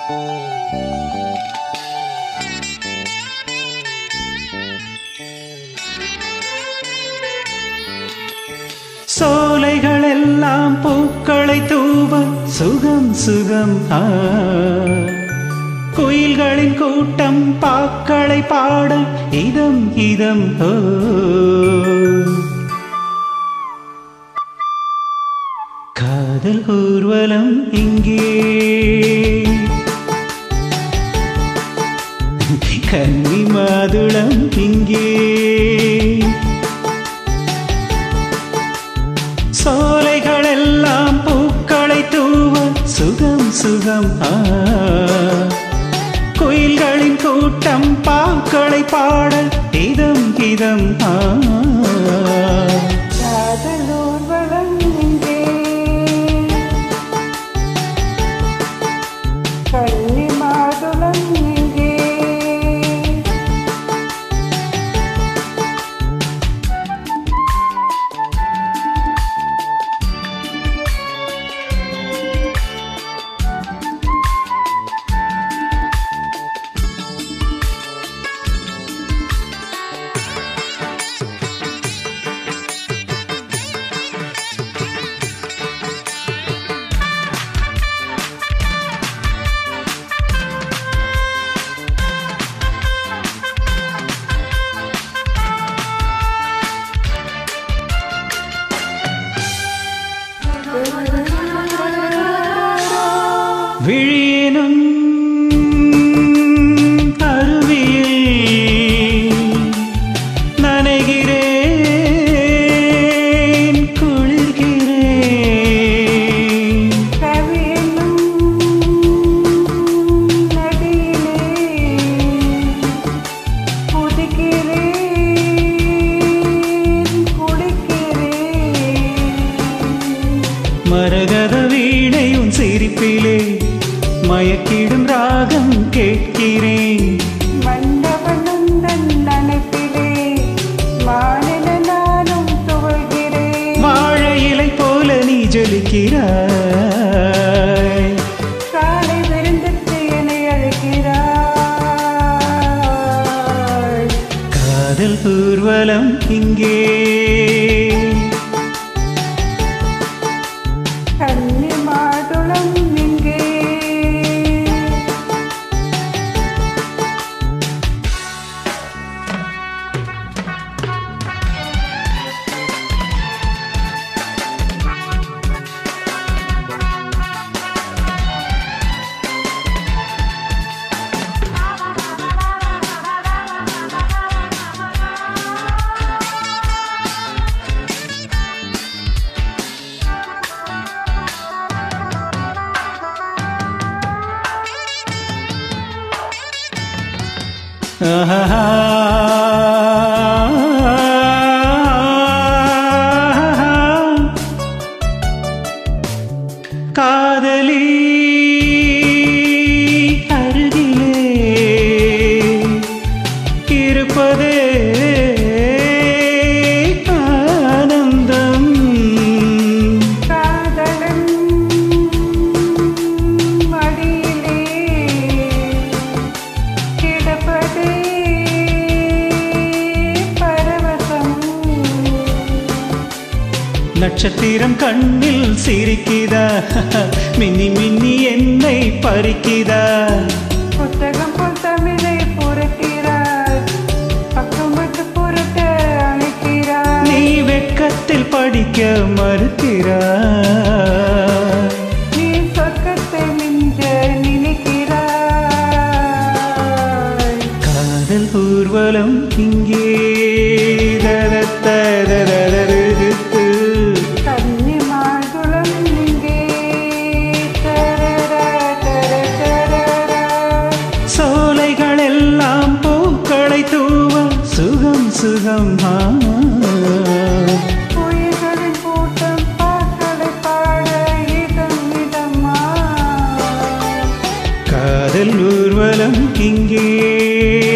சோலைகளெல்லாம் பூக்களை தூவ சுகம் சுகம் குயில்களின் கூட்டம் பாக்களை பாட இதம் இதம் காதல் ஊர்வலம் இங்கே கன்னி மாதுளம் இங்கே சோலைகளெல்லாம் பூக்களை தூவ சுகம் சுகம் குயில்களின் கூட்டம் பாக்களை பாட இதம் இதம் காதல் ஊர்வலம் இங்கே கன்னி மாதுளம் இங்கே விழியனும் அருவியில் நனைகிறேன் குளிர்கிறேன் கவியனும் நதியிலே குதிக்கிறேன் குளிக்கிறேன் மரகத வீணையும் சிரிப்பிலே மயக்கிடும் ராகம் கேட்கிறேன் மண்டபனும் நினைப்பிலே மாநில நானும் துவழ்கிறேன் வாழை இலை போல நீ ஜொலிக்கிறாய் காலை விருந்துக்கு என்னை அழைக்கிறாய் காதல் ஊர்வலம் இங்கே கன்னி மாதுளம் இங்கே காதலி அருகிலே இருப்பதே ஆனந்தம் காதலன் மடியிலே கிடப்பதே பரவசம் நட்சத்திரம் கண்ணில் சிரிக்குதா மின்னி மின்னி என்னை பறிக்குதா புத்தகம் போல் தமிழை புரட்டிறார் பக்கம் விட்டு புரட்ட அணைக்கிறார் நீ வெட்கத்தில் படிக்க மறுக்கிறாய் நீ சொர்க்கத்தை மிஞ்ச நினைக்கிறாய் காதல் ஊர்வலம் இங்கே தரத்தரரரருத்து. கன்னி மாதுளம் இங்கே தரர தர தரர சோலைகளெல்லாம் பூக்களை தூவ சுகம் சுகம் குயில்களின் கூட்டம் பாக்களை பாட இதம் இதமா காதல் ஊர்வலம் இங்கே